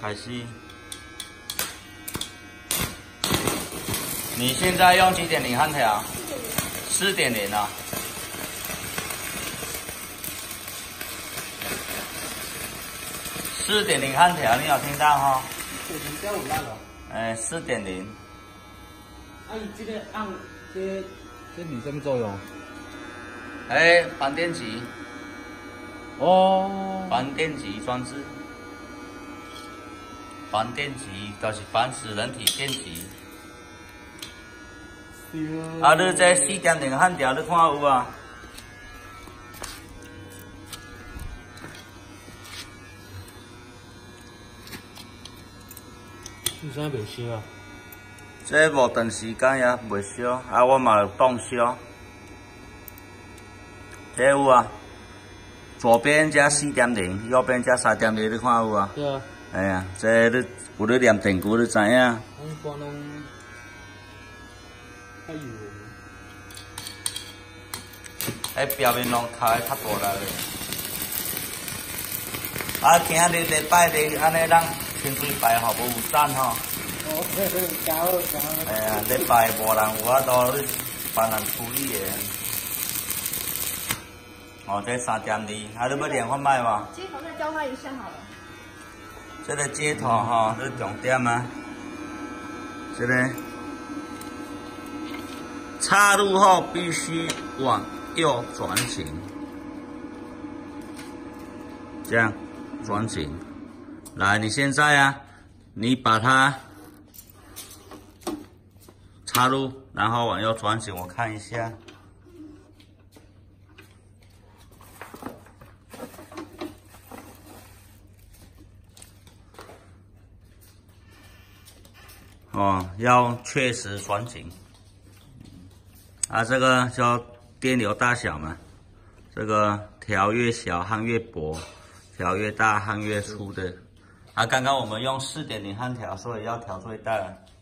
开始。你现在用几点零焊条？4.0啊。4.0焊条，你有听到哈 4.0加5烂了。 4.0。 啊，伊这个按这是什么作用？ 反电极。 哦。 反电极装置。反电极就是反使人体电极。啊，你这4.0焊条，你看有啊？ 你啥袂烧啊？ 这无长时间也袂烧，啊，我嘛有冻烧。这有啊，左边加4.0，右边加3.0，你看有啊？ 对啊。 哎呀，这你有咧念电鼓，你知影？ 我光拢较油。 表面拢开较大力咧。啊，今日礼拜日安尼咱清水排吼，无有散吼。 哦，加好加好。 哎呀，礼拜无人有法度你帮人处理的。哦，这3.2，啊，你要练看卖无？ 接头再教他一下好了。 这个接头吼，是重点啊。这个插入后必须往右转型，这样转型。来，你现在啊，你把它插入，然后往右转型，我看一下。哦，要确实转紧。啊，这个叫电流大小嘛，这个调越小焊越薄，调越大焊越粗的。啊，刚刚我们用4.0焊条，所以要调最大。